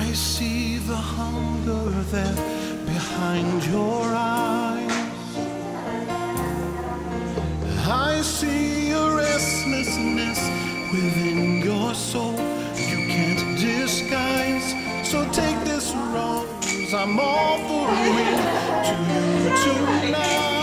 I see the hunger there behind your eyes. I see a restlessness within your soul you can't disguise. So take this rose I'm offering to you tonight.